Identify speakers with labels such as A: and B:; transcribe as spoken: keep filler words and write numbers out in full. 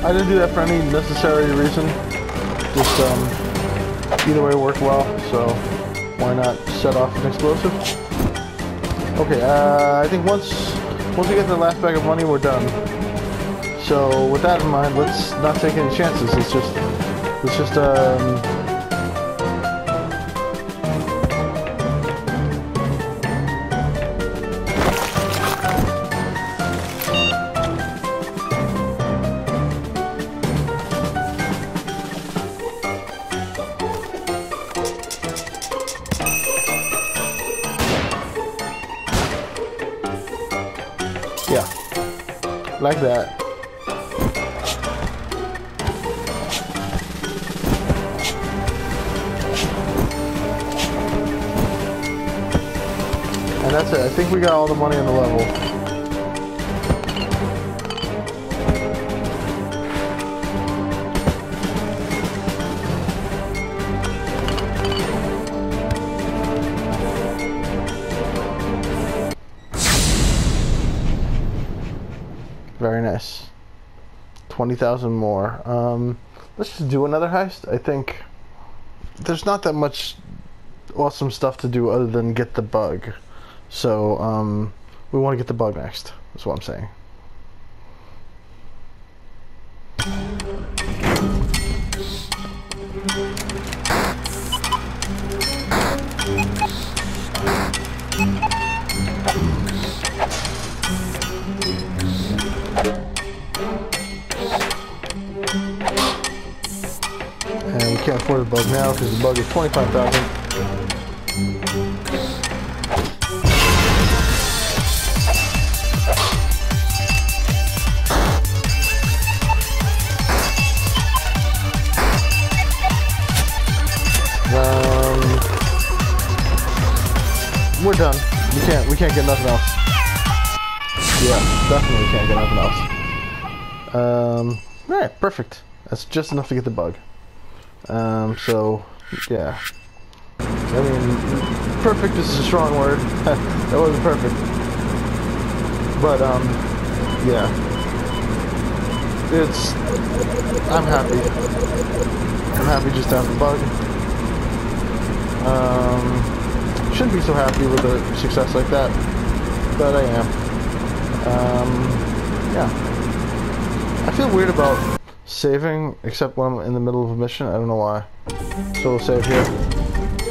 A: I didn't do that for any necessary reason. Just um, either way worked well, so why not set off an explosive? Okay, uh, I think once once we get the last bag of money, we're done. So with that in mind, let's not take any chances. Let's just let's just um. Yeah, like that. And that's it. I think we got all the money on the level. Very nice. twenty thousand more. Um, let's just do another heist. I think there's not that much awesome stuff to do other than get the bug. So, um, we want to get the bug next. That's what I'm saying. And we can't afford the bug now because the bug is twenty-five thousand. Um, we're done. We can't. We can't get nothing else. Yeah, definitely can't get nothing else. Um, all right, perfect. That's just enough to get the bug. Um, so, yeah. I mean, perfect is a strong word. That wasn't perfect. But, um, yeah. It's, I'm happy. I'm happy just to have the bug. Um, shouldn't be so happy with a success like that, but I am. Um, yeah. I feel weird about saving, except when I'm in the middle of a mission. I don't know why. So we'll save here.